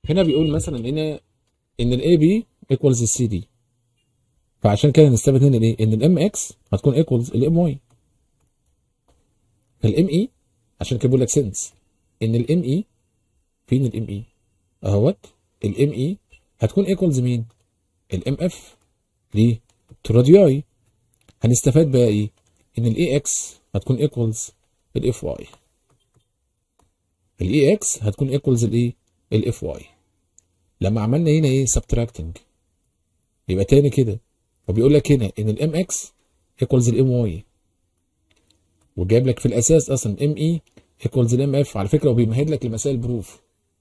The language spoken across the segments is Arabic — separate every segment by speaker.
Speaker 1: هنا بيقول مثلا ان الاي بي ايكوالز السي دي، فعشان كده هنستفاد هنا الايه؟ ان الام اكس هتكون ايكوالز الام واي. فالام اي عشان كده بيقول لك سنس ان الام اي، فين الام اي؟ اهوت. الام اي هتكون ايكوالز مين؟ الام اف. ليه؟ ترادياي. هنستفاد بقى ايه؟ ان الاي اكس هتكون ايكوالز الاف واي. الاي اكس هتكون ايكوالز الايه؟ الاف واي. لما عملنا هنا ايه؟ سبتراكتنج، يبقى تاني كده فبيقول لك هنا ان الام اكس ايكوالز الام واي، وجايب لك في الاساس اصلا ام اي ايكوالز الام اف. على فكره وبيمهد لك لمسائل بروف.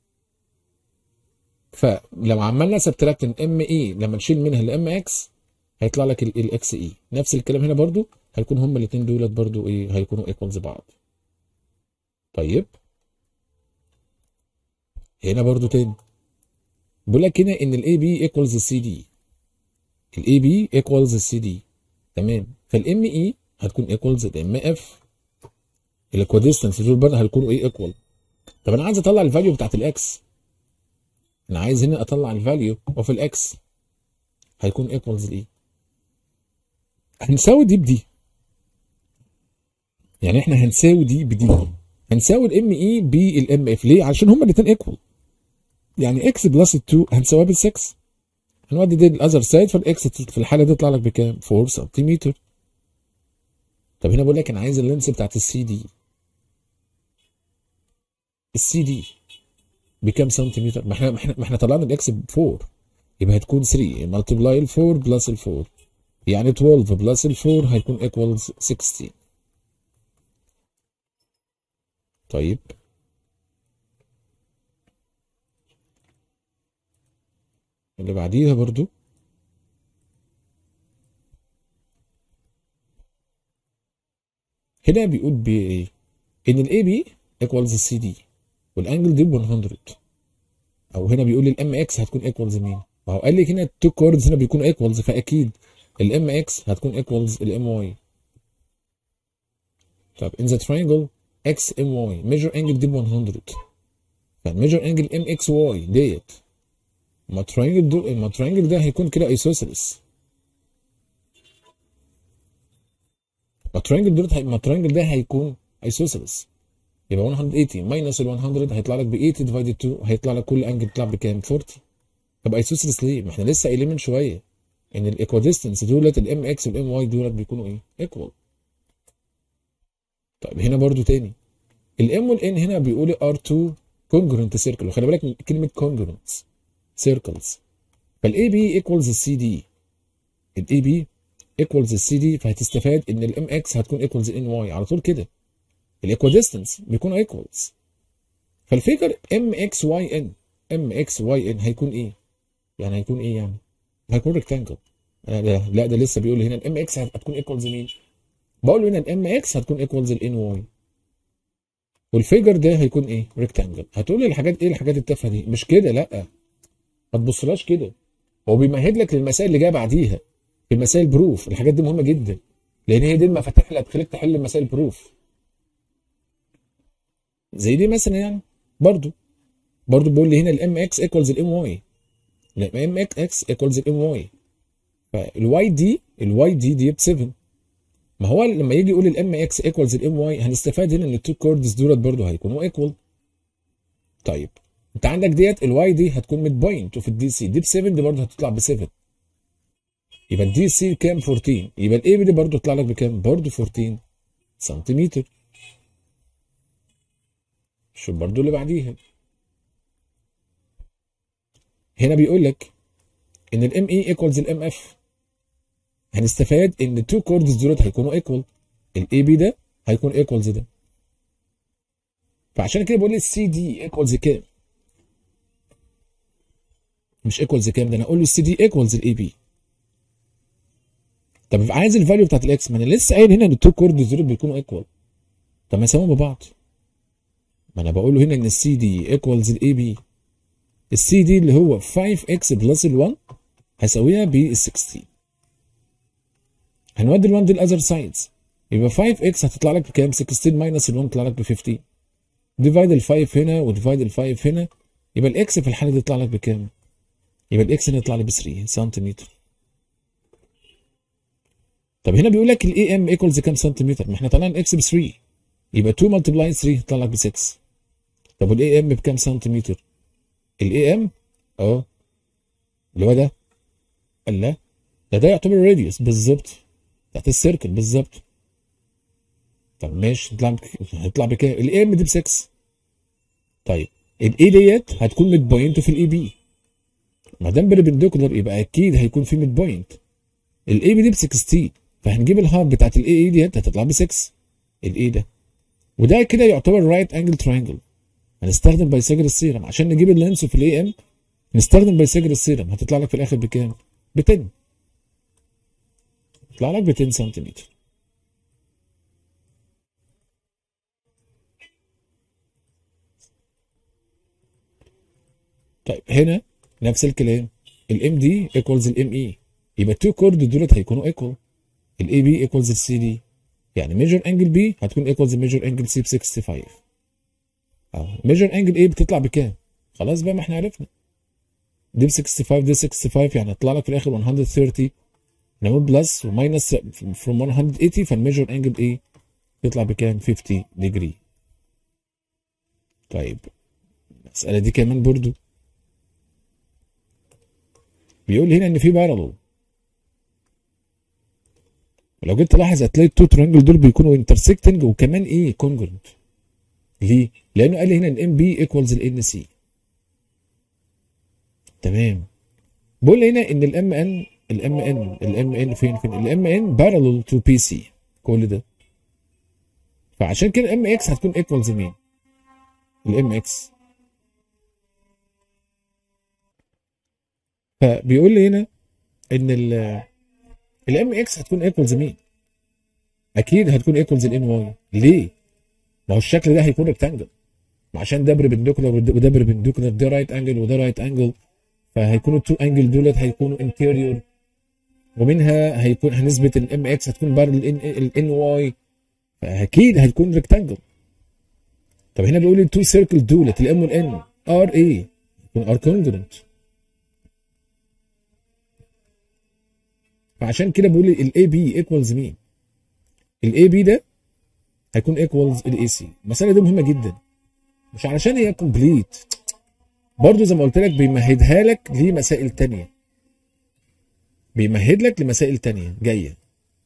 Speaker 1: فلو عملنا سبتراكتنج ام اي لما نشيل منها الام اكس هيطلع لك الاكس اي. نفس الكلام هنا برضو هيكون هما الاثنين دولت برضو ايه؟ هيكونوا ايكوالز بعض. طيب هنا برضو تاني بيقول لك هنا ان الاي بي ايكوالز السي دي. الاي بي ايكوالز السي دي، تمام. فالام اي هتكون ايكوالز الام اف. الاكواديستنس دول برضه هيكونوا ايه؟ ايكوال. طب انا عايز اطلع الفاليو بتاعت الاكس. انا عايز هنا اطلع الفاليو اوف الاكس، هيكون ايكوالز الايه؟ هنساوي دي بدي. يعني احنا هنساوي دي بدي، هنساوي الام اي بالام اف. ليه؟ عشان هما الاثنين ايكوال. يعني اكس بلس 2 هنساويها بال 6. هنودي دي الاذر سايد، فالاكس في الحاله دي يطلع لك بكام؟ 4 سنتيمتر. طب هنا بقول لك انا عايز اللينس بتاعت السي دي. السي دي بكام سنتيمتر؟ ما احنا طلعنا الاكس ب 4، يبقى هتكون 3 ملتبلاي ال 4 بلس ال 4، يعني 12 بلس ال 4 هيكون ايكوالز 16. طيب اللي بعديها برضو هنا بيقول بايه؟ ان الاي بي ايكوالز السي دي والانجل دي ب 100. او هنا بيقول لي الام اكس هتكون ايكوالز مين؟ ما هو قال لي هنا التو كوردز هنا بيكونوا ايكوالز، فاكيد الام اكس هتكون ايكوالز الام واي. طب in the triangle اكس ام واي measure angle دي ب 100، فالميجر انجل ام اكس واي ديت. ما التراينجل ده هيكون كده ايسوسيلس. ما التراينجل ده هيكون ايسوسيلس. يبقى 180 ماينس ال 100 هيطلع لك ب 8 ديفايدد 2، هيطلع لك كل انجل بيطلع بكام؟ 40. طب ايسوسيلس ليه؟ ما احنا لسه قايلين من شويه ان الايكواديستنس دولت الام اكس والام واي دولت بيكونوا ايه؟ ايكوال. طيب هنا برضو تاني الام والان هنا بيقولوا ار 2 كونجرنت سيركل، وخلي بالك من كلمه كونجرنت سيركلز. فالاي بي ايكوالز السي دي. الاي بي ايكوالز السي دي، فهتستفاد ان الام اكس هتكون ايكوالز ان واي على طول كده. الايكواديستنس بيكونوا ايكوالز. فالفيجر ام اكس واي ان، ام اكس واي ان هيكون ايه؟ يعني هيكون ايه يعني؟ هيكون ريكتانجل. لا ده لسه بيقول لي هنا الام اكس هتكون ايكوالز مين؟ بقول له هنا الام اكس هتكون ايكوالز الان واي، والفيجر ده هيكون ايه؟ ريكتانجل. هتقول لي الحاجات ايه الحاجات التافهه دي؟ مش كده، لا ما تبصلهاش كده. هو بيمهد لك للمسائل اللي جايه بعديها، في المسائل بروف. الحاجات دي مهمه جدا لان هي دي المفاتيح اللي هتخليك تحل مسائل بروف. زي دي مثلا يعني. برضو بيقول لي هنا الام اكس ايكوالز الام واي، الام اكس ايكوالز الام واي. الواي دي ب 7. ما هو لما يجي يقول الام اكس ايكوالز الام واي هنستفاد هنا ان التو كوردز دولت برضو هيكونوا ايكوال. طيب انت عندك ديت الواي دي هتكون ميد بوينت، وفي الدي سي دي ب 7، دي برضو هتطلع ب 7. يبقى الدي سي كام؟ 14. يبقى الاي بي دي برضو تطلع لك بكام؟ برضو 14 سنتيمتر. شوف برضو اللي بعديها. هنا بيقول لك ان الام اي ايكوالز الام اف. هنستفاد ان التو كوردز دولت هيكونوا ايكوال. الاي بي ده هيكون ايكوالز ده، فعشان كده بقول لي السي دي ايكوالز كام؟ مش ايكوالز كام، ده انا اقول له السي دي ايكوالز الاي بي. طب عايز الفاليو بتاعت الاكس، ما انا لسه قايل هنا ان التو كوردز دولت بيكونوا ايكوال. طب ما يساويهم ببعض. ما انا بقول له هنا ان السي دي ايكوالز الاي بي. السي دي اللي هو 5 اكس بلس ال1 هساويها بال 16. هنودي ال1 دي الاذر سايدز، يبقى 5 اكس هتطلع لك بكام؟ 16 ماينس ال1 تطلع لك ب 15. ديفايد ال5 هنا وديفايد ال5 هنا، يبقى الاكس في الحاله دي يطلع لك بكام؟ يبقى الاكس هنا يطلع لي ب 3 سنتيمتر. طب هنا بيقول لك الاي ام ايكوالز كام سنتيمتر؟ ما احنا طلعنا الاكس ب 3، يبقى 2 ملتبلاي 3 يطلع لك ب 6. طب والاي ام بكام سنتيمتر؟ الاي ام اللي هو ده، قال لا ده يعتبر راديوس بالظبط بتاعت السيركل بالظبط. طب ماشي هيطلع بكام؟ الاي ام دي ب 6. طيب الاي ديت هتكون ميد بوينت في الاي بي، ما دام بربنديكولار يبقى اكيد هيكون في ميد بوينت. الاي بي دي ب 16، فهنجيب الهاف بتاعت الاي اي ديت هتطلع ب 6 الاي ده، وده كده يعتبر رايت انجل تراينجل. هنستخدم بايثاغورس ثيرم عشان نجيب اللينس في الاي ام، نستخدم بايثاغورس ثيرم. هتطلع لك في الاخر بكام؟ ب 10. يطلع لك ب 10 سنتيمتر. طيب هنا نفس الكلام، الام دي ايكوالز الام اي، يبقى التو كورد دولت هيكونوا ايكوال. الاي بي ايكوالز السي دي، يعني ميجر انجل بي هتكون ايكوالز ميجر انجل سي ب 65. ميجر انجل ايه بتطلع بكام؟ خلاص بقى ما احنا عرفنا دي ب 65 دي 65، يعني هيطلع لك في الاخر 130. نعمل بلس وماينس فروم 180، فالميجر انجل ايه يطلع بكام؟ 50 ديجري. طيب المسألة دي كمان برضو بيقول هنا ان في بارلل، ولو جيت تلاحظ هتلاقي التو ترانجل دول بيكونوا انترسكتنج وكمان ايه كونجرنت. ليه؟ لانه قال لي هنا ان ام بي ايكوالز الان سي. تمام. بقول لي هنا ان الام ان فين الام ان بارلل تو بي سي كل ده، فعشان كده الام اكس هتكون ايكوالز مين؟ الام اكس. فبيقول لي هنا ان الام اكس هتكون ايكوالز مين؟ اكيد هتكون ايكوالز الان واي. ليه؟ ما هو الشكل ده هيكون ريكتانجل، عشان ده بربنديكولار وده بربنديكولار، ده رايت انجل وده رايت انجل، فهيكونوا التو انجل دولت هيكونوا انتيريور، ومنها هيكون هنثبت الام اكس هتكون بارل الان واي، فاكيد هتكون ريكتانجل. طب هنا بيقول لي التو سيركل دولت الام والان ار ايه؟ يكون ار كونجرنت، فعشان كده بقول لي الاي بي ايكوالز مين؟ الاي بي ده هيكون ايكوالز الاي سي. المساله دي مهمه جدا، مش علشان هي كومبليت، برضه زي ما قلت لك بيمهدها لك لمسائل تانية، بيمهد لك لمسائل تانية جايه.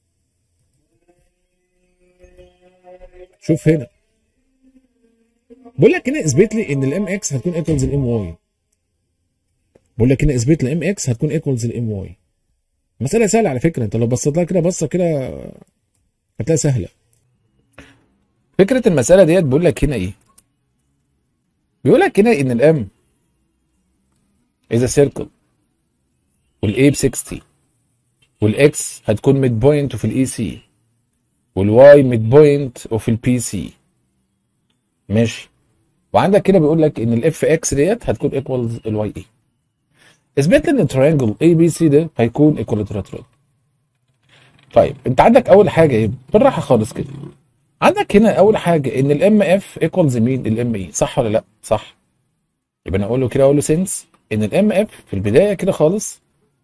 Speaker 1: شوف هنا بقول لك هنا اثبت لي ان الام اكس هتكون ايكوالز الام واي. بقول لك هنا اثبت لي الام اكس هتكون ايكوالز الام واي. مساله سهله على فكره، انت لو بصيت لها كده بصه كده هتلاقيها سهله. فكره المساله ديت بقول لك هنا ايه؟ بيقول لك هنا ان الام اذا سيركل والاي ب 60 والاكس هتكون ميد بوينت في الاي سي والواي ميد بوينت وفي البي سي. ماشي. وعندك كده بيقول لك ان الاف اكس ديت هتكون ايكوالز الواي اي. اثبت لي ان التريانجل اي بي سي ده هيكون ايكوالاترال. طيب انت عندك اول حاجه ايه؟ بالراحه خالص كده. عندك هنا اول حاجه ان الام اف ايكوالز مين؟ الام اي، صح ولا لا؟ صح. يبقى انا اقول له كده، اقول له سينس ان الام اف في البدايه كده خالص،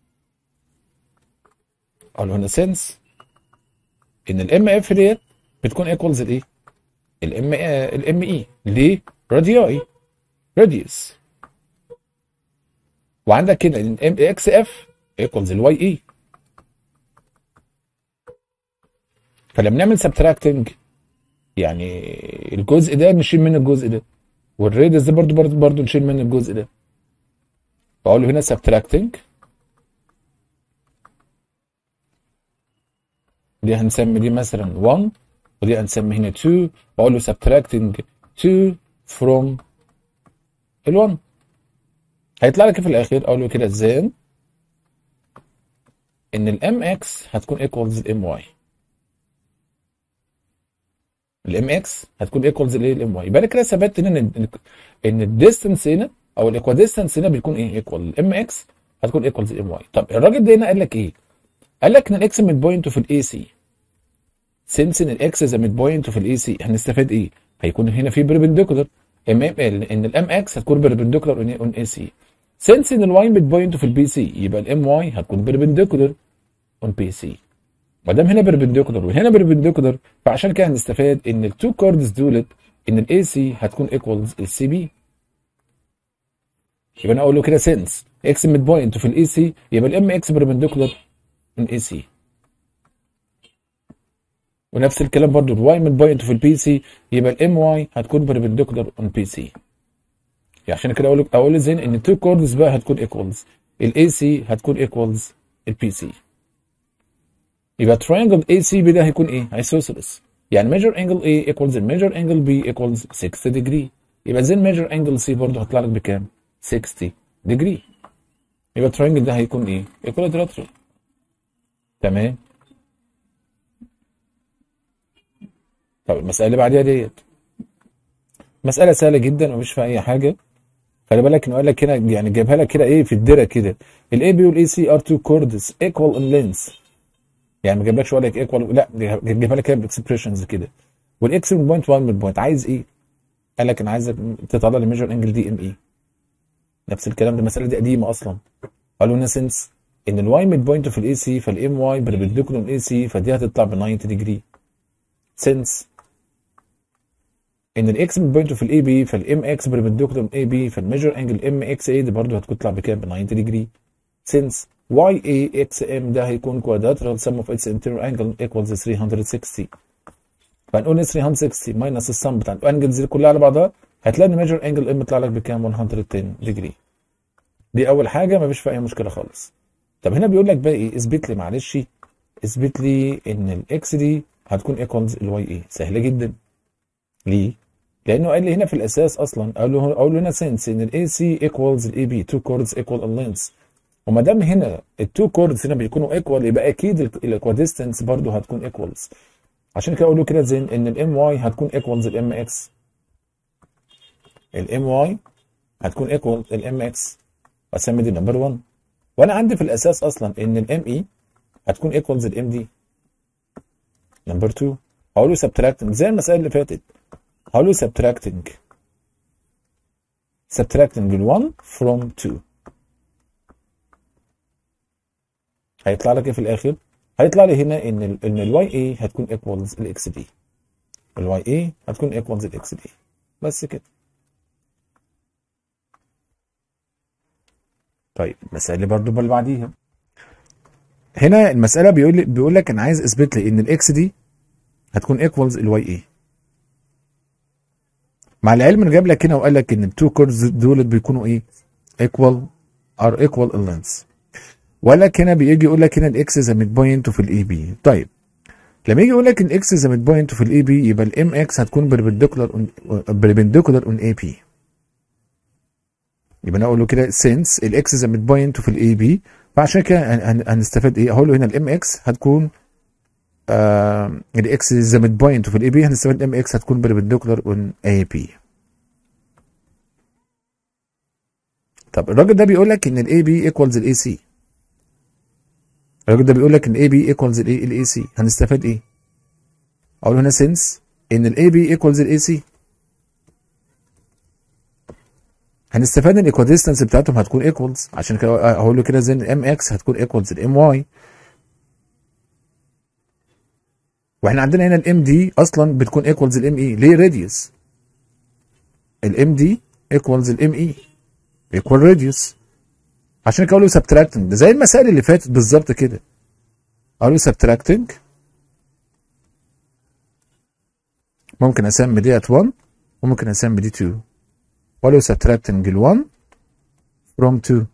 Speaker 1: اقول له هنا سينس ان الام اف ديت بتكون ايكوالز الايه؟ الام اي. ليه؟ راديوي، راديوس. وعندك هنا ان ام اكس اف ايكوالز الواي اي. فلما نعمل سبتراكتنج يعني الجزء ده نشيل منه الجزء ده، والريدس ده برضو نشيل منه الجزء ده. بقول له هنا سبتراكتنج، دي هنسمي دي مثلا 1 ودي هنسمي هنا 2. بقول له سبتراكتنج 2 from ال1 هيطلع لك في الاخر. اقول له كده ازاي ان الام اكس هتكون ايكوالز الام واي. الام اكس هتكون ايكوالز الايه؟ الام واي. يبقى انا كده ثبت هنا ان الديستنس هنا او الايكواديستنس هنا بيكون ايه؟ ايكوال الام اكس هتكون ايكوالز الام واي. طب الراجل ده هنا قال لك ايه؟ قال لك ان الاكس ميد بوينت في الاي سي. سنس ان الاكس از ميد بوينت في الاي سي هنستفاد ايه؟ هيكون هنا في بربنديكولار، ان الام اكس هتكون بيربنديكولار اون اي سي. سنس ان الواي ميد بوينت في البي سي يبقى الام واي هتكون بيربنديكولار اون بي سي. ما دام هنا بيربنديكولار وهنا بيربنديكولار فعشان كده هنستفاد ان التو كوردز دولت ان الاي سي هتكون ايكوالز السي بي. يبقى انا اقول له كده سنس اكس ميد بوينت في الاي سي يبقى الام اكس بيربنديكولار اون اي سي. ونفس الكلام برضو الواي ميد بوينت في البي سي يبقى الام واي هتكون بيربنديكولار اون بي سي. يعني عشان كده اقول زين ان التو كوردز بقى هتكون ايكوالز الاي سي هتكون ايكوالز البي سي. يبقى triangle ACB ده هيكون ايه؟ isosceles. يعني measure angle A equals measure angle B equals 60 degree. يبقى زين measure angle C برضه هيطلع لك بكام؟ 60 degree. يبقى التراينجل ده هيكون ايه؟ equilateral. تمام. طب المسألة اللي بعديها ديت مسألة سهلة جدا ومش فيها أي حاجة. خلي بالك إنه قال لك هنا يعني جايبها لك كده إيه في الدرة كده. ال AB وال AC are two chords equal in length. يعني ما جابلكش ولا ايكوال، لا جايبها لك كده باكسبريشنز كده. والاكس من بوينت 1 من بوينت عايز ايه؟ قال لك انا عايزك تطلع لي ميجر انجل دي ام اي. نفس الكلام ده المساله دي قديمه اصلا. قالوا لنا سنس ان الواي ميد بوينت في الاي سي فالام واي بربنديكولار الاي سي فدي هتطلع ب 90 ديجري. سنس ان الاكس ميد بوينت في الاي بي فالام اكس بربنديكولار الاي بي فالميجر انجل ام اكس اي دي برضه هتطلع بكام؟ ب 90 ديجري. سنس YAXM ده هيكون quadrilateral sum of its interior angle equals 360. فهنقول 360 minus السم بتاع الانجلز دي كلها على بعضها هتلاقي ان measure angle M يطلع لك بكام؟ 110 degree. دي اول حاجه ما فيش فيها اي مشكله خالص. طب هنا بيقول لك بقى ايه؟ اثبت لي معلش اثبت لي ان الاكس دي هتكون equals الواي اي. سهله جدا. ليه؟ لانه قال لي هنا في الاساس اصلا اقول له هنا since ان الاي سي equals الاي بي two chords equal in length. وما دام هنا التو كوردز هنا بيكونوا ايكوال يبقى اكيد الاكواديستنس برضه هتكون ايكوالز. عشان كده اقول له كده زين ان الام واي هتكون ايكوالز الام اكس. الام واي هتكون ايكوال الام اكس واسمي دي نمبر 1. وانا عندي في الاساس اصلا ان الام اي هتكون ايكوالز الام دي نمبر 2. هقول له سبتراكتنج زي المسائل اللي فاتت. هقول له سبتراكتنج ال 1 from 2. هيطلع لك ايه في الاخر؟ هيطلع لي هنا ان الواي اي هتكون ايكوالز الاكس دي. الواي اي هتكون ايكوالز الاكس دي. بس كده. طيب المساله اللي برضه اللي بعديها. هنا المساله بيقول لك انا عايز اثبت لي ان الاكس دي هتكون ايكوالز الواي اي. مع العلم انه جاب لك هنا وقال لك ان التو كوردز دول بيكونوا ايه؟ ايكوال ار ايكوال ان لينث. ولك هنا بيجي يقول لك هنا الاكس ذا ميد بوينت في الاي بي. طيب لما يجي يقول لك الاكس ذا ميد بوينت في الاي بي يبقى الام اكس هتكون بربنديكولار اون اي بي. يبقى انا اقول له كده سينس الاكس ذا ميد بوينت في الاي بي فعشان كده هنستفاد ايه؟ هقول له هنا الام اكس هتكون الاكس ذا ميد بوينت في الاي بي هنستفاد الام اكس هتكون بربنديكولار اون اي بي. طب الراجل ده بيقول لك ان الاي بي ايكوالز الاي سي. الراجل ده بيقول لك ان اي بي ايكوالز الاي سي هنستفاد ايه؟ اقول هنا سنس ان الاي بي ايكوالز الاي سي هنستفاد ان الايكواديستنس بتاعتهم هتكون ايكوالز. عشان كده هقول له كده زي الام اكس هتكون ايكوالز الام واي. واحنا عندنا هنا الام دي اصلا بتكون ايكوالز الام اي. ليه؟ راديوس. الام دي ايكوالز الام اي ايكوال راديوس. عشان كده اقول له سبتراكتنج ده زي المسائل اللي فاتت بالظبط كده. اقول له سبتراكتنج ممكن اسمي ديت 1 وممكن اسمي دي 2. اقول له سبتراكتنج ال 1 from 2.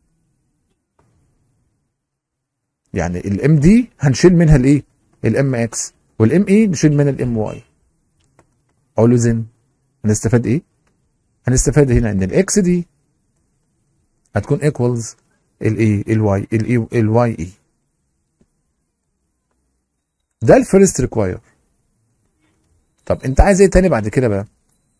Speaker 1: يعني الام دي هنشيل منها الايه؟ الام اكس والام اي نشيل منها الام واي. اقول له زين هنستفاد ايه؟ هنستفاد هنا ان الاكس دي هتكون ايكوالز الايه؟ الواي اي. ده الفيرست ريكواير. طب انت عايز ايه تاني بعد كده بقى؟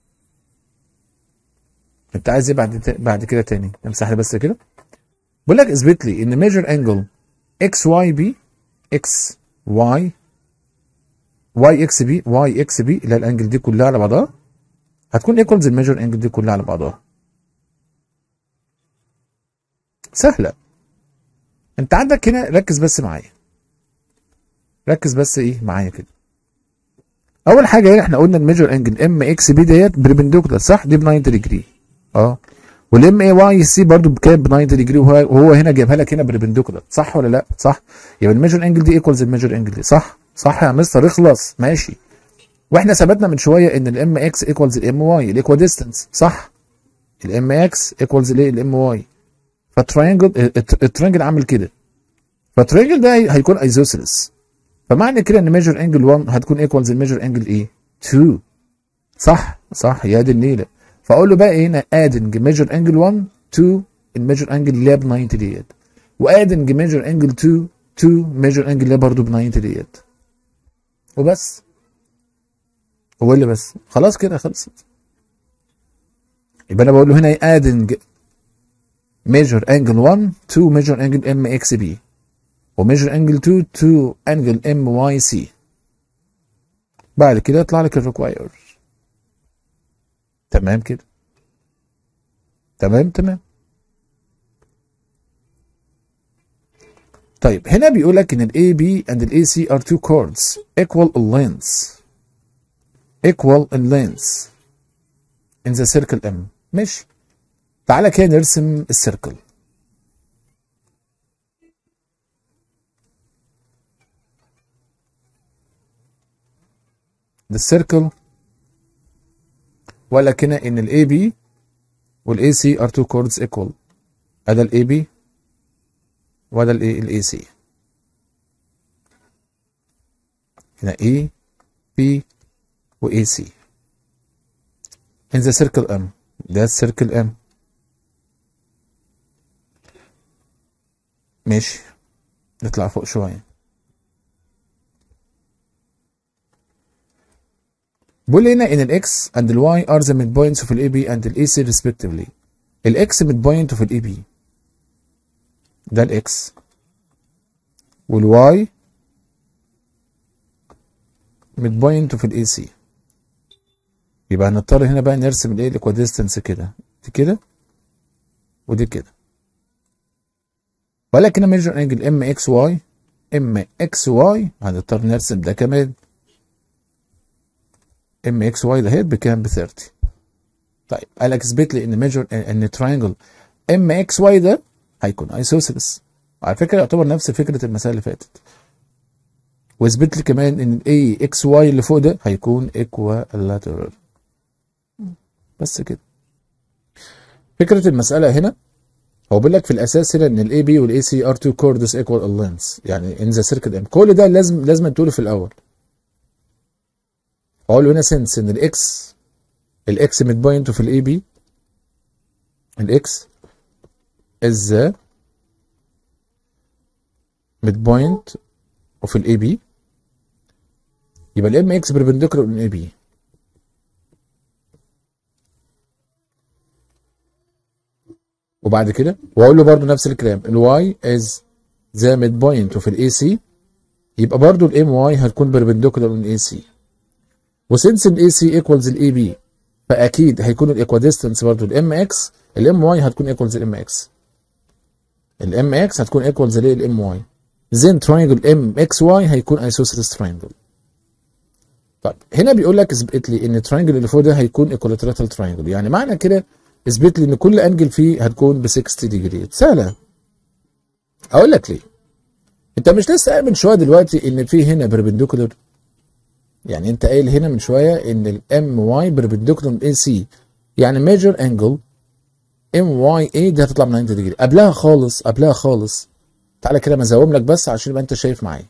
Speaker 1: انت عايز ايه بعد كده تاني؟ امسح لي بس كده. بقول لك اثبت لي ان ميجر انجل اكس واي بي اكس واي اكس بي اللي هي الانجل دي كلها على بعضها هتكون ايكوالز الميجر انجل دي كلها على بعضها. سهله. انت عندك هنا ركز بس معايا، ركز بس ايه معايا كده. اول حاجه هنا احنا قلنا الميجر انجل ام اكس بي ديت بربنديكولار صح، دي ب 90 ديجري. والام اي واي سي برضو بكام؟ ب 90 ديجري، وهو هنا جايبها لك هنا بربنديكولار، صح ولا لا؟ صح. يبقى الميجر انجل دي ايكوالز الميجر انجل دي، صح؟ صح يا مستر، اخلص ماشي. واحنا ثبتنا من شويه ان الام اكس ايكوالز الام واي الايكوا ديستانس، صح؟ الام اكس ايكوالز الايه؟ الام واي. فالترينجل عامل كده، فالترينجل ده هيكون ايزوسيلس، فمعنى كده ان ميجر انجل 1 هتكون ايكوالز الميجر انجل ايه؟ 2. صح صح يا دي النيله. فاقول له بقى ايه هنا؟ ادنج ميجر انجل 1 2 الميجر انجل اللي هي ب 90 ديت، وادنج ميجر انجل 2 ميجر انجل اللي هي برضه ب 90 ديت، وبس. هو اللي بس خلاص كده خلصت. يبقى انا بقول له هنا ادنج ميجر انجل 1 2 ميجر انجل ام اكس بي، وميجر انجل 2 انجل ام واي سي. بعد كده يطلع لك الريكواير. تمام كده، تمام. طيب هنا بيقول لك ان الاي بي and الاي سي are two chords equal in length in the circle M. ماشي، تعالى كده نرسم السيركل. ده السيركل، وقال لك هنا ان الاي بي والاي سي are two chords equal. ادي الاي بي وده الاي سي. هنا اي بي واي سي in the circle M. ده السيركل M. ماشي، نطلع فوق شويه. بيقول هنا ان الاكس and الواي are the midpoints of الاي بي and الاي سي respectively. الاكس midpoint of الاي بي، ده الاكس، والواي midpoint of الاي سي. يبقى هنضطر هنا بقى نرسم الايه؟ الايكواديستنس كده، دي كده ودي كده. ولكن ميجر انجل ام اكس واي هنضطر نرسم ده كمان. ام اكس واي ده هي بكام؟ ب 30. طيب قال لك اثبت لي ان ميجر ان تراينجل ام اكس واي ده هيكون ايسوسيلس. على فكره يعتبر نفس فكره المساله اللي فاتت. واثبت لي كمان ان الاي اكس واي اللي فوق ده هيكون ايكوالاترال. بس كده. فكره المساله هنا هو بيقول لك في الاساس هنا ان الاي بي والاي سي ار تو كوردز ايكوال ان لينث، يعني ان ذا سيركل ام. كل ده لازم تقوله في الاول. اقول له هنا سنس ان الاكس ميد بوينت في الاي بي، الاكس از ذا ميد بوينت وفي الاي بي، يبقى الام اكس بربنديكولار للاي بي. وبعد كده واقول له برضه نفس الكلام، الواي از ذا ميد بوينت وفي الاي سي، يبقى برضه الام واي هتكون بربنديكولار للاي سي. وسنس الاي سي ايكوالز الاي بي، فاكيد هيكون الايكواديستنس برضه الام اكس، الام واي هتكون ايكوالز الام اكس. الام اكس هتكون ايكوالز الام واي. زين تراينجل ام اكس واي هيكون ايسوسيلس تراينجل. طيب هنا بيقول لك اثبت لي ان التراينجل اللي فوق ده هيكون ايكولاترال تراينجل، يعني معنى كده اثبت لي ان كل انجل فيه هتكون ب 60 ديجري. سهله. اقول لك ليه. انت مش لسه قايل من شويه دلوقتي ان في هنا بربنديكولار؟ يعني انت قايل هنا من شويه ان الام واي بربنديكولار اي سي، يعني ميجر انجل ام واي اي دي هتطلع من 90 ديجري. قبلها خالص تعالى كده مزوم لك بس عشان يبقى انت شايف معايا.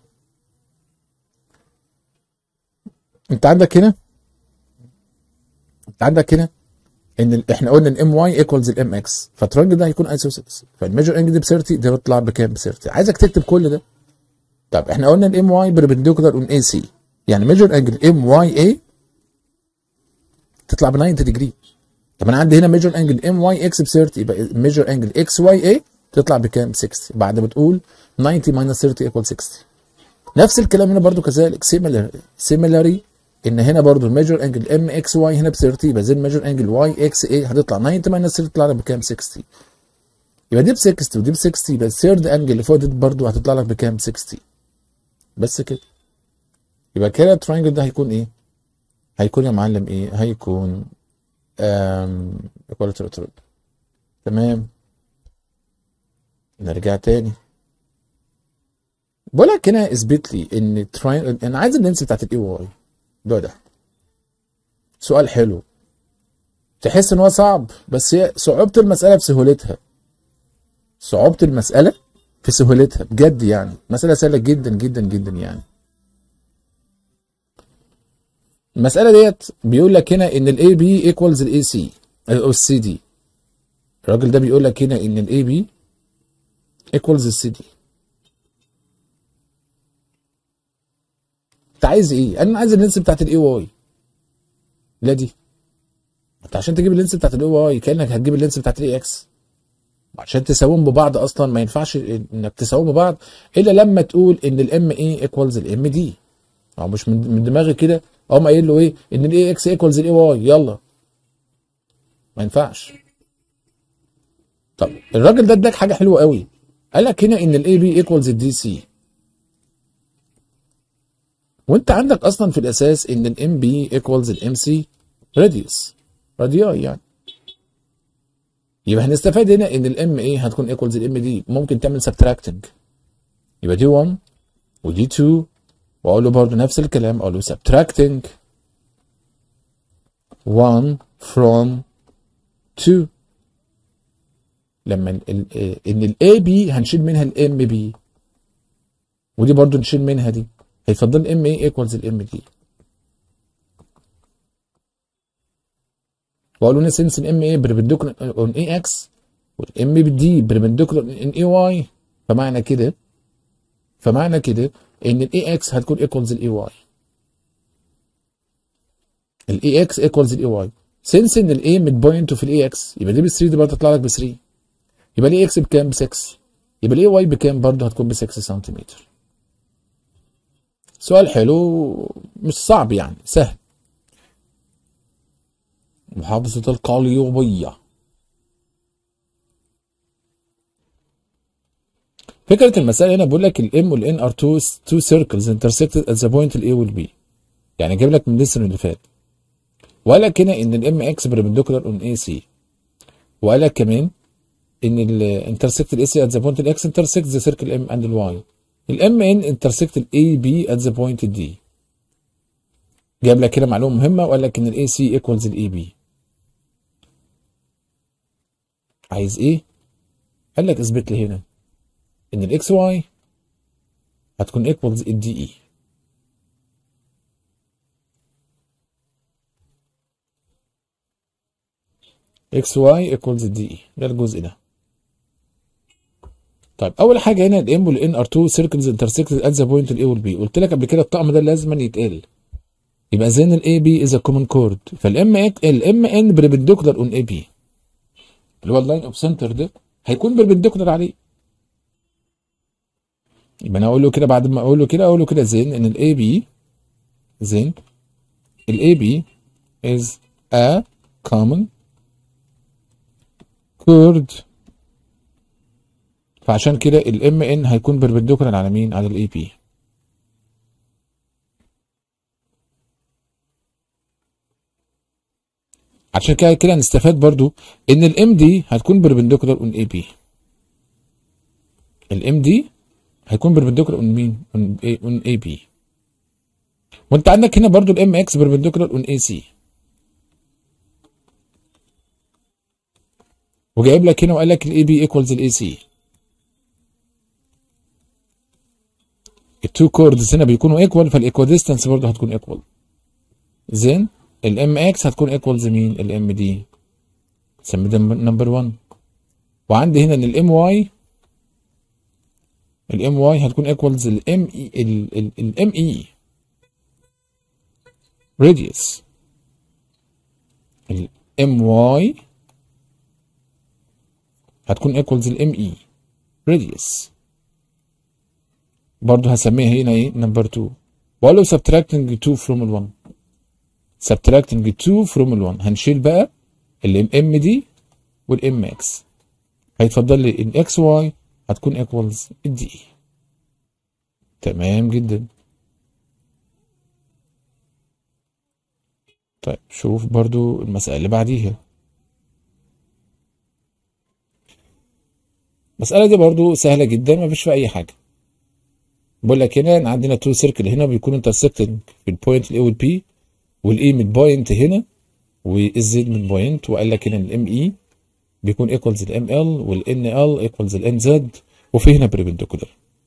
Speaker 1: انت عندك هنا ان احنا قلنا الام واي ايكوالز الام اكس، فالترانجل ده هيكون ايسوسيلس، فالميجر انجل دي ب 30 ده بيطلع بكام؟ ب 30. عايزك تكتب كل ده. طب احنا قلنا الام واي بربنديكولار اون اي سي، يعني ميجر انجل ام واي اي تطلع ب 90 ديجري. طب انا عندي هنا ميجر انجل ام واي اكس ب 30، يبقى ميجر انجل اكس واي اي تطلع بكام؟ ب 60. بعد ما تقول 90 minus 30 equal 60. نفس الكلام هنا برضو كذلك. similarly ان هنا برضو الميجر انجل ام اكس واي هنا ب 30، يبقى زي الميجر انجل واي اكس ايه هتطلع 90 ماينس 3 تطلع لك بكام؟ 60. يبقى دي ب 60 ودي ب 60، يبقى الثيرد انجل اللي فوق دي برضو هتطلع لك بكام؟ 60. بس كده. يبقى كده التراينجل ده هيكون ايه؟ هيكون يا معلم ايه؟ هيكون ايكواليترال. تمام. نرجع تاني. بقول لك هنا اثبت لي ان التراينجل، انا عايز اللينس بتاعت الاي واي. ده سؤال حلو، تحس ان هو صعب، بس هي صعوبة المسألة بسهولتها. صعوبة المسألة في سهولتها بجد، يعني مسألة سهلة جدا جدا جدا يعني. المسألة ديت بيقول لك هنا ان الاي بي ايكوالز الاي سي او السي دي. الراجل ده بيقول لك هنا ان الاي بي ايكوالز السي دي. انت عايز ايه؟ انا عايز اللينس بتاعت الاي واي. لا دي انت عشان تجيب اللينس بتاعت الاي واي كانك هتجيب اللينس بتاعت الاي اكس. عشان تساويهم ببعض اصلا ما ينفعش انك تساويهم ببعض الا لما تقول ان الام اي ايكوالز الام دي. او مش من دماغي كده اقوم قايل له ايه؟ ان الاي اكس ايكوالز الاي واي، يلا. ما ينفعش. طب الراجل ده اداك حاجه حلوه قوي، قال لك هنا ان الاي بي ايكوالز الدي سي، وانت عندك اصلا في الاساس ان الام بي ايكوالز الام سي راديوس، رادياي يعني. يبقى هنستفاد هنا ان الام ايه هتكون ايكوالز الام دي. ممكن تعمل سبتراكتنج، يبقى دي 1 ودي 2، واقول له برضه نفس الكلام، اقول له subtracting 1 from 2. لما ان الاي بي هنشيل منها الام بي، ودي برضه نشيل منها دي، هيفضل الام اي ايكوالز الام دي. واقول له since الام اي perpendicular on اي اكس والام دي perpendicular on اي واي، فمعنى كده ان الاي اكس هتكون ايكوالز الاي واي. الاي اكس ايكوالز الاي واي. سنس ان الاي ميد بوينت في الاي اكس، يبقى دي ب 3 دي برضه تطلع لك ب 3، يبقى الاي اكس بكام؟ ب 6، يبقى الاي واي بكام؟ برضه هتكون ب 6 سنتيمتر. سؤال حلو مش صعب يعني، سهل. محافظة القليوبية. فكرة المسألة هنا بقول لك الام والان ار two circles intersected at the point الاي والبي. يعني جايب لك من الليسن اللي فات. وقال لك هنا ان الام اكس perpendicular on اي سي. وقال لك كمان ان ال intersect الاي سي at the point الاكس intersect the circle m and الواي. الام ان intersect الاي بي at the point الدي. جايب لك هنا معلومة مهمة، وقال لك ان الاي سي equals الاي بي. عايز ايه؟ قال لك اثبت لي هنا ان الاكس واي هتكون equals الدي اي. اكس واي equals الدي اي، ده الجزء ده. طيب اول حاجه هنا الام والان ار 2 سيركلز انترسكتد ات ذا بوينت الاي والبي. قلت لك قبل كده الطقم ده لازم يتقال. يبقى زين الاي بي از ا كومن كورد، فالام ان بربنديكولار اون اي بي، اللي هو اللاين اوف سنتر ده هيكون بربنديكولار عليه. يبقى انا اقول له كده، بعد ما اقول له كده زين ان الاي بي is a common chord. فعشان كده الام ان هيكون بربنديكولار على مين؟ على الاي بي. عشان كده نستفاد برضو ان الام دي هتكون بربنديكولار اون اي بي. الام دي هيكون بربنديكولار اون مين؟ اون اي بي. وانت عندك هنا برضو الام اكس بربنديكولار اون اي سي. وجايب لك هنا وقال لك الاي بي ايكوالز الاي سي. التو كوردز هنا بيكونوا ايكوال، فالايكوال ديستانس برضه هتكون ايكوال. زين الام اكس هتكون ايكوالز مين؟ الام دي. سمي ده نمبر 1. وعندي هنا ان الام واي هتكون ايكوالز الام اي راديوس. الام واي هتكون ايكوالز الام اي راديوس. برضه هسميها هنا ايه؟ نمبر 2. واقول له subtracting 2 from 1. subtracting 2 from ال 1. هنشيل بقى ال ام دي والام اكس، هيتفضل لي الاكس واي هتكون ايكوالز الدي. تمام جدا. طيب شوف برضو المسألة اللي بعديها. المسألة دي برضو سهلة جدا، ما فيش فيها أي حاجة. بقول لك هنا عندنا تو سيركل هنا بيكون انترسكتنج في البوينت الاي والبي، والاي ميد بوينت هنا والزد ميد بوينت، وقال لك هنا الام اي بيكون ايكوالز الام ال والان ال ايكوالز الام زد، وفي هنا بريبنديكولار.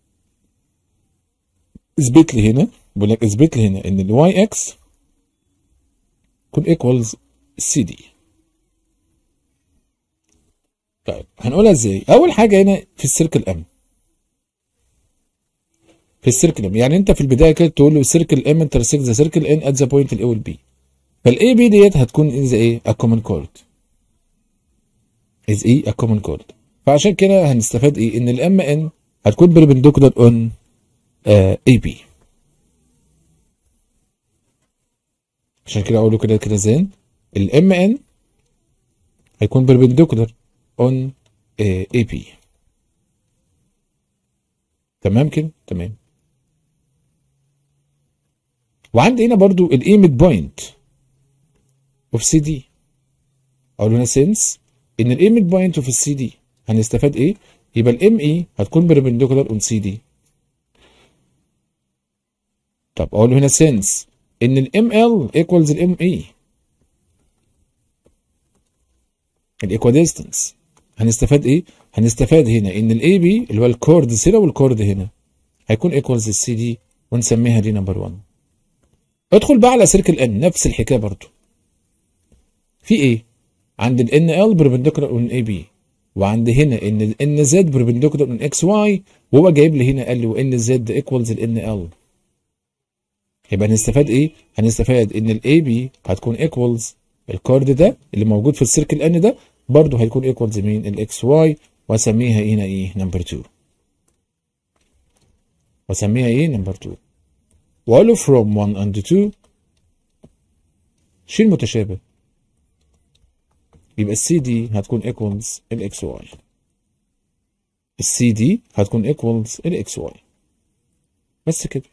Speaker 1: اثبت لي هنا، بقول لك اثبت لي هنا ان الواي اكس يكون ايكوالز السي دي. طيب هنقولها ازاي؟ اول حاجه هنا في السيركل ام، في السيركل ام يعني انت في البدايه كده تقول له السيركل ام انترسكت ذا سيركل ان ات ذا بوينت الاي والبي، فالاي بي ديت هتكون از ايه؟ ا كومن كورد، از ايه؟ ا كومن كورد. فعشان كده هنستفاد ايه؟ ان الام ان هتكون بربنديكولار اون اي بي. عشان كده اقول له كده كده زين الام ان هيكون بربنديكولار اون اي بي. تمام كده؟ تمام. وعندي هنا برضو الاي ميد بوينت اوف سي دي، اقول هنا سينس ان الاي ميد بوينت اوف السي دي هنستفاد ايه؟ يبقى الام اي هتكون بربنديكولار اون سي دي. طب اقول هنا سينس ان الام ال ايكوالز الام اي، الايكواديستنس، هنستفاد ايه؟ هنستفاد هنا ان الاي بي اللي هو الكورد هنا والكورد هنا هيكون ايكوالز السي دي، ونسميها دي نمبر 1. ادخل بقى على سيركل ان، نفس الحكايه برضو. في ايه؟ عند ال ان ال بربنديكولار اون اي بي، وعند هنا ان ال ان زد بربنديكولار اون اكس واي، وهو جايب لي هنا قال لي وان زد ايكوالز ال ان ال. يبقى هنستفاد ايه؟ هنستفاد ان الاي بي هتكون ايكوالز الكارد ده اللي موجود في السيركل ان ده برضه هيكون ايكوالز مين؟ الاكس واي، واسميها هنا ايه؟ نمبر 2. واسميها ايه؟ نمبر 2. واقول له from 1 and 2 شيل متشابه، يبقى السي دي هتكون ايكوالز الاكس واي. السي دي هتكون ايكوالز الاكس واي. بس كده.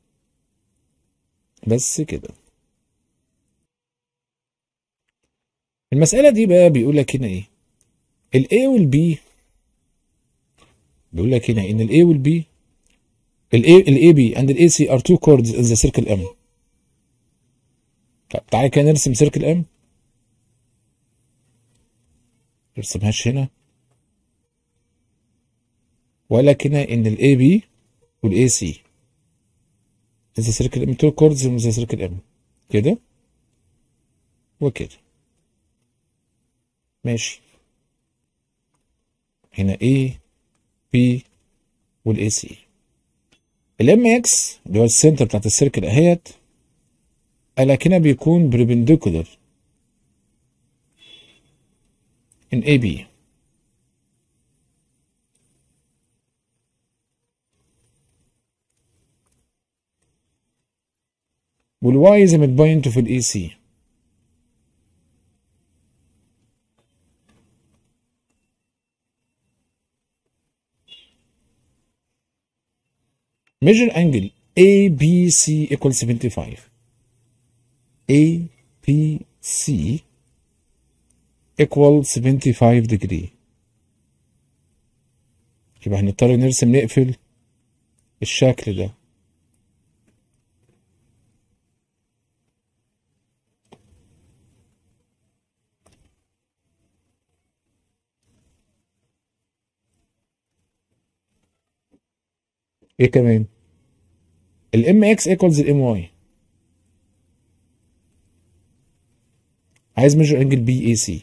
Speaker 1: بس كده. المسألة دي بقى بيقول لك هنا ايه؟ الاي والبي، بيقول لك هنا ان الاي والبي الاي بي and الاي سي are two chords in the circle M. طب تعالى كده نرسم سيركل ام. نرسمهاش هنا. وقال لك هنا ان الاي بي والاي سي in the circle M two chords in the circle M كده وكده. ماشي. هنا A B والاي سي. الام اكس اللي هو السنتر بتاعت السيركل اهيت، قال لك هنا بيكون بربنديكولار in AB. والواي از ميد بوينت في الاي سي. measure angle ABC equals 75. ABC equals 75 degree. يبقى هنضطر نرسم نقفل الشكل ده. ايه كمان؟ الام اكس ايكوالز الام واي. عايز ميجر انجل بي اي سي.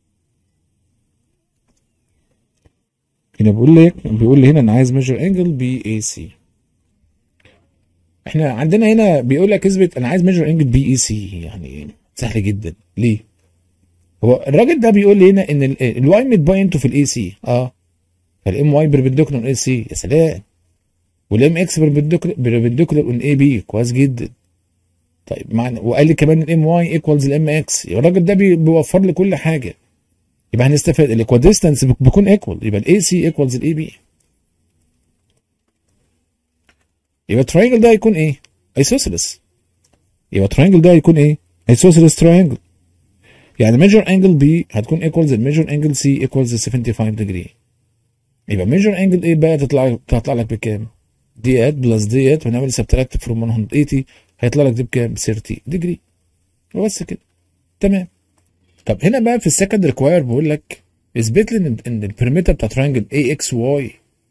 Speaker 1: هنا بيقول لي هنا انا عايز ميجر انجل بي اي سي. احنا عندنا هنا بيقول لك اثبت انا عايز ميجر انجل بي اي سي، يعني سهل جدا. ليه؟ هو الراجل ده بيقول لي هنا ان الواي ميد بوينت في الاي سي، فالام واي بربنديكولار اون اي سي. يا سلام. والام اكس بربنديكولار اون اي بي. كويس جدا. طيب معنى وقال لي كمان الام واي ايكوالز الام اكس، يبقى الراجل ده بيوفر لي كل حاجه. يبقى هنستفاد الايكواديستانس بيكون ايكوال، يبقى الاي سي ايكوالز الاي بي. يبقى التراينجل ده هيكون ايه؟ ايسوسيلس. يبقى التراينجل ده هيكون ايه؟ ايسوسيلس تراينجل. يعني ميجر انجل بي هتكون ايكوالز الميجر انجل سي ايكوالز 75 ديجري. يبقى ميجر انجل ايه بقى تطلع لك بكام؟ ديت بلس ديت، ونعمل سبتراكت فروم 180 هيطلع لك دي بكام؟ 30 ديجري. وبس كده تمام. طب هنا بقى في السكند ريكواير بقول لك اثبت لي ان البريمتر بتاع تراينجل اي اكس واي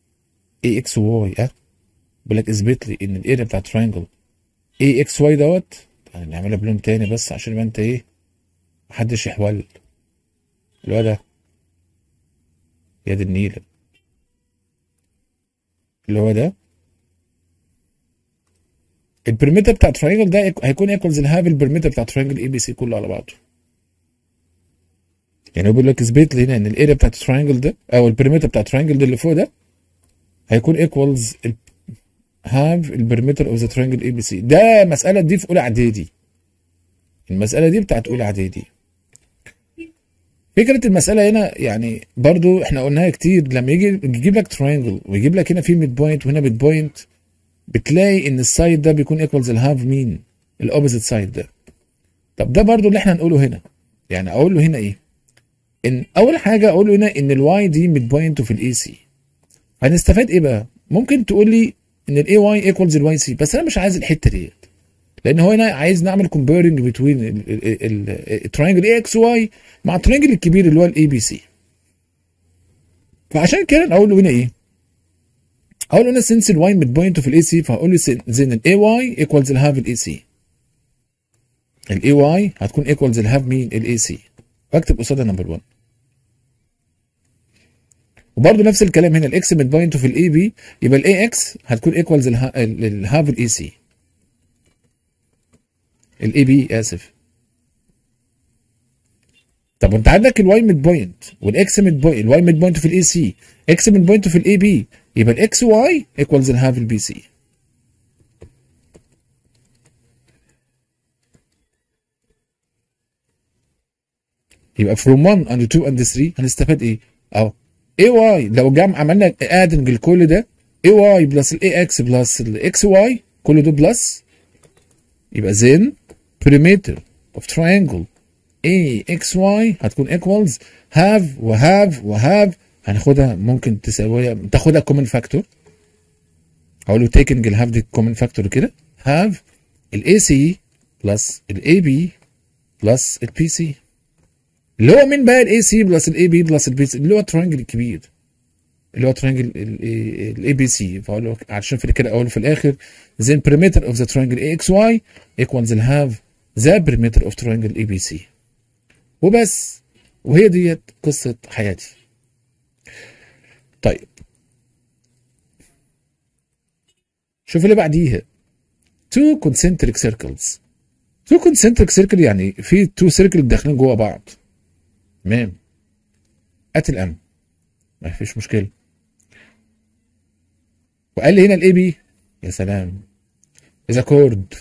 Speaker 1: بقول لك اثبت لي ان الاريا بتاع تراينجل اي اكس واي دوت. يعني نعملها بلون تاني بس عشان يبقى انت ايه محدش يحول. اللي هو ده يد النيل اللي هو ده البريمتر بتاع تراينجل ده هيكون ايكوالز الهاف البريمتر بتاع تراينجل اي بي سي كله على بعضه. يعني بيقول لك اثبت لي هنا ان الاريا بتاعت التراينجل ده او البريمتر بتاع التراينجل ده اللي فوق ده هيكون ايكوالز هاف البريمتر اوف ذا تراينجل اي بي سي. ده مساله دي في اولى اعدادي. المساله دي بتاعت اولى اعدادي. فكره المساله هنا يعني برضو احنا قلناها كتير، لما يجيب لك تراينجل ويجيب لك هنا في ميد بوينت وهنا ميد بوينت، بتلاقي ان السايد ده بيكون ايكوالز الهاف مين؟ الاوبوزيت سايد ده. طب ده برضو اللي احنا هنقوله هنا. يعني اقول له هنا ايه؟ ان اول حاجه اقول له هنا ان الواي دي ميد بوينت في الاي سي. هنستفاد ايه بقى؟ ممكن تقول لي ان الاي واي ايكوالز الواي سي، بس انا مش عايز الحته ديت، لان هو هنا عايز نعمل كومبيرنج بتوين التراينجل اي اكس واي مع التراينجل الكبير اللي هو الاي بي سي. فعشان كده اقول له هنا ايه؟ اقول له هنا سنس الواي ميد بوينت في الاي سي، فهقول له زين الاي واي ايكوالز الهاف الاي سي. الاي واي هتكون ايكوالز الهاف مين؟ الاي سي. واكتب قصادها نمبر 1. وبرده نفس الكلام هنا الاكس ميد بوينت في الاي بي، يبقى الاي اكس هتكون ايكوالز الهاف الاي سي. الاي بي اسف. طب انت عندك الواي ميد بوينت والاكس ميد بوينت، الواي ميد بوينت في الاي سي، اكس ميد بوينت في الاي بي، يبقى الاكس واي ايكوالز الهاف البي سي. يبقى from 1 and 2 and 3 هنستفاد ايه؟ اهو اي واي لو عملنا ادنج لكل ده اي واي بلس الاي اكس بلس الاكس واي كل ده بلس، يبقى then perimeter of triangle اي اكس واي هتكون equals have وهاف هناخدها ممكن تساويها تاخدها كومن فاكتور. هقول له taking الهاف دي كومن فاكتور كده have الاي سي بلس الاي بي بلس البي سي، اللي هو مين بقى؟ الاي سي بلس الاي بي بلس البي سي، اللي هو الترينجل الكبير اللي هو ترينجل الاي بي سي. فاقول له عشان في كده اقول في الاخر then perimeter of the triangle AXY equals have the perimeter of triangle ABC. وبس. وهي ديت قصة حياتي. طيب شوف اللي بعديها two concentric circles. two concentric circle يعني في two circle داخلين جوه بعض. تمام. هات الام ما فيش مشكلة. وقال لي هنا الاي بي يا سلام اذا كورد،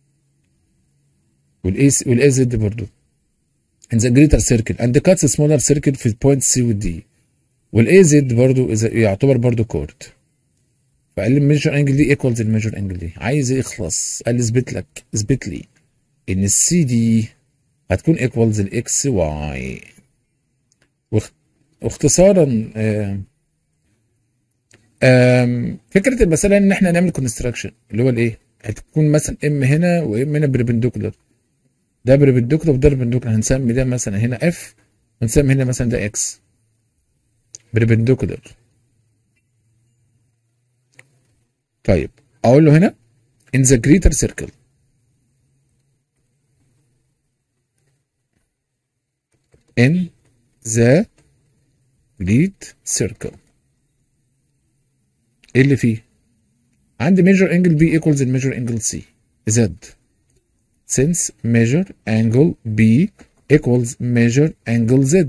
Speaker 1: والاي زد برضه in the greater circle and cuts smaller circle في البوينت سي والدي، والاي زد برضه اذا يعتبر برضه كورد. فقال لي الميجر انجل دي ايكوالز الميجر انجل دي. عايز يخلص قال لي اثبت لي ان السي دي هتكون ايكوالز الاكس واي. واختصارا فكره المساله ان احنا نعمل كونستراكشن اللي هو الايه؟ هتكون مثلا ام هنا وام هنا بربنديكولار، ده بربنديكولار وده بربنديكولار، هنسمي ده مثلا هنا اف ونسمي هنا مثلا ده اكس بربنديكولار. طيب اقول له هنا in the greater circle in the great circle ايه اللي فيه؟ عندي measure angle B equals measure angle C Z since measure angle B equals measure angle Z.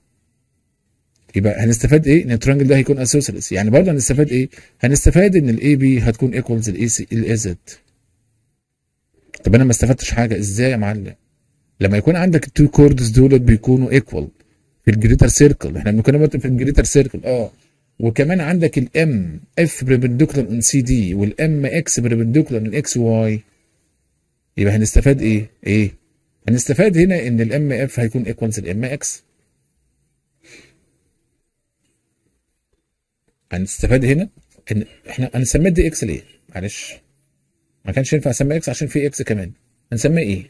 Speaker 1: يبقى هنستفاد ايه؟ ان الترينجل ده هيكون اسوسيلس. يعني برضه هنستفاد ايه؟ هنستفاد ان الاي بي هتكون ايكوالز الاي سي الاي زد. طب انا ما استفدتش حاجه ازاي يا معلم؟ لما يكون عندك التو كوردز دولت بيكونوا ايكوال في الجريتر سيركل، احنا بنتكلم في الجريتر سيركل وكمان عندك الام اف بربنديكولار اون سي دي والام اكس بربنديكولار اون اكس واي، يبقى هنستفاد ايه؟ هنستفاد هنا ان الام اف هيكون ايكوالز الام اكس. هنستفاد هنا ان احنا هنسميها دي اكس ليه؟ معلش ما كانش ينفع اسميها اكس عشان في اكس كمان، هنسميها ايه؟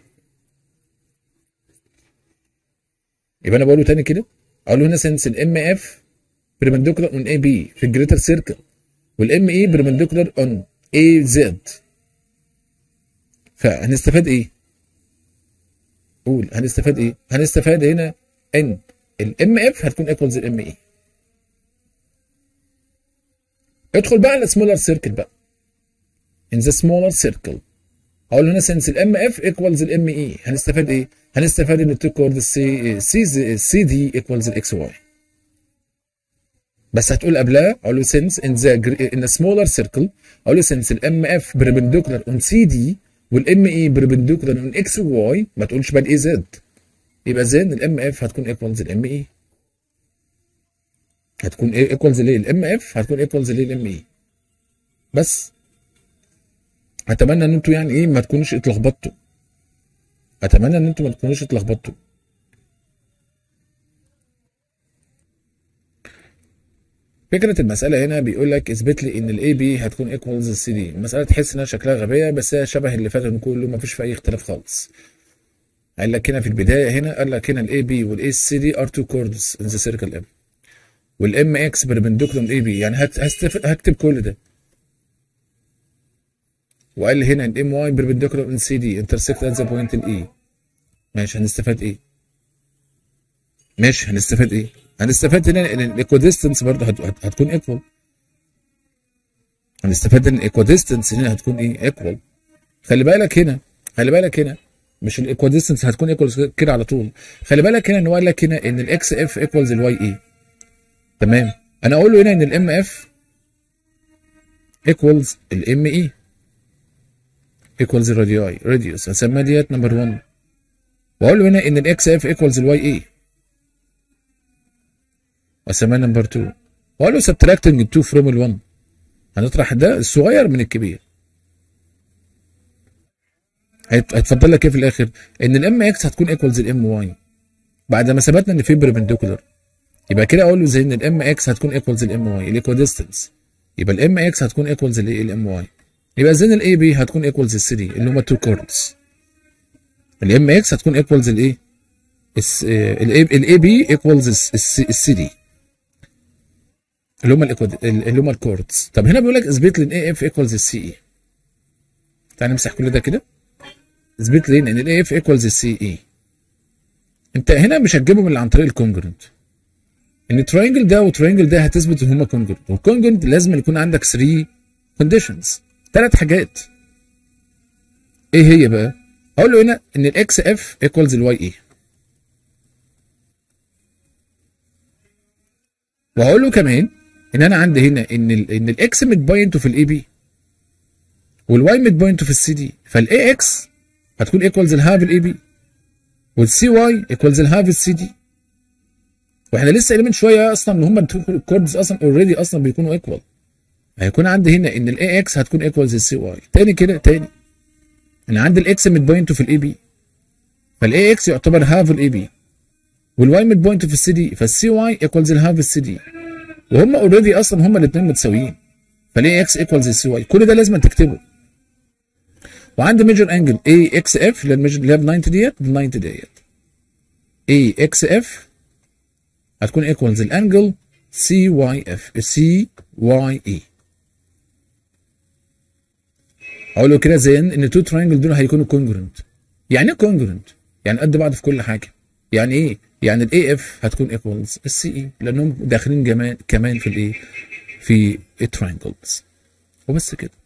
Speaker 1: يبقى انا بقوله تاني كده، اقول له هنا سنس الام اف بربنديكولار اون اي بي في الجريتر سيركل والام اي بربنديكولار اون اي زد، فهنستفاد ايه؟ قول هنستفاد ايه؟ هنستفاد هنا ان الام اف هتكون ايكوالز الام اي. ادخل بقى على سمولر سيركل بقى. in the smaller circle هقول هنا since الام اف ايكوالز الام اي، هنستفاد ايه؟ هنستفاد ان التو كورد سي دي ايكوالز الاكس واي. بس هتقول قبلها اقول له since in a smaller circle اقول له since الام اف perpendicular on سي دي والام اي perpendicular on اكس واي، ما تقولش بقى الاي زد، يبقى زين الام اف هتكون ايكوالز الام اي. هتكون ايه ايكوالز ليه؟ الام اف هتكون ايكوالز ليه؟ الام اي. بس اتمنى ان انتوا يعني ما تكونوش اتلخبطتوا. اتمنى ان انتوا ما تكونوش اتلخبطتوا. فكره المساله هنا بيقول لك اثبت لي ان الاي بي هتكون ايكوالز السي دي. المساله تحس انها شكلها غبيه بس هي شبه اللي فات كله، ما فيش في اي اختلاف خالص. قال لك هنا في البدايه هنا قال لك هنا الاي بي والاي سي دي ار تو كوردز ان ذا سيركل ام، والام اكس بربنديكولار الاي بي، يعني هكتب كل ده. وقال لي هنا الام واي بربنديكولار ان سي دي انترسكت ات ذا بوينت الاي. ماشي هنستفاد ايه؟ هنستفاد هنا ان الايكوديستنس برضه هتكون ايكوال. هنستفاد ان الايكوديستنس هنا هتكون ايكوال. خلي بالك هنا مش الايكوديستنس هتكون ايكوال كده على طول. خلي بالك هنا ان هو قال لك هنا ان الاكس اف ايكوالز الواي اي. تمام؟ انا اقول له هنا ان الام اف ايكوالز الام اي ايكوالز الراديوس، هسميها ديت نمبر 1. واقول له هنا ان الاكس اف ايكوالز الواي اي واسميها نمبر 2. واقول له سبتراكتنج 2 فروم ال 1، هنطرح ده الصغير من الكبير. هيتفضل لك ايه في الاخر؟ ان الام اكس هتكون ايكوالز الام واي بعد ما ثبتنا ان في بربنديكولار. يبقى كده اقول له زي ان الام اكس هتكون ايكوالز الام واي الايكوديستنس، يبقى الام اكس هتكون ايكوالز الام واي. يبقى زين الاي بي هتكون ايكوالز السي دي اللي هم التو كوردز. الام اكس هتكون ايكوالز الايه؟ الاي بي ايكوالز السي دي اللي هم الكوردز. طب هنا بيقول لك اثبت لي ان اي اف ايكوالز السي اي. تعالى نمسح كل ده كده. اثبت لي ان الاي اف ايكوالز السي اي. انت هنا مش هتجيبهم الا عن طريق الكونجرنت. ان التراينجل ده والتراينجل ده هتثبت ان هما كونجرنت، والكونجرنت لازم يكون عندك 3 كونديشنز، 3 حاجات. ايه هي بقى؟ اقول له هنا ان الاكس اف ايكوالز الواي اي، وهقول له كمان ان انا عندي هنا ان الاكس ميد بوينته في الاي بي والواي ميد بوينته في السي دي، فالاي اكس هتكون ايكوالز الهاف الاي بي والسي واي ايكوالز الهاف السي دي. واحنا لسه قايلين من شويه اصلا ان هم الكوردز اصلا اوريدي اصلا بيكونوا ايكوال. هيكون عندي هنا ان الاي اكس هتكون ايكوالز السي واي. تاني كده انا عندي الاكس ميد بوينته في الاي بي، فالاي اكس يعتبر هاف الاي بي، والواي ميد بوينته في السي دي، فالسي واي ايكوالز الهاف السي دي، وهم اوريدي اصلا هم الاثنين متساويين، فالاي اكس ايكوالز السي واي. كل ده لازم تكتبه. وعندي ميجر انجل اي اكس اف اللي هي ب 90 ديت ب 90 ديت. اي اكس اف هتكون ايكوالز الانجل سي واي اف سي واي اي. اقول له كده زين ان التو تراينجل دول هيكونوا كونجرنت. يعني ايه كونجرنت؟ يعني قد بعض في كل حاجه. يعني ايه؟ يعني الاي اف هتكون ايكوالز السي اي لانهم داخلين كمان في الايه؟ في التراينجلز. وبس كده.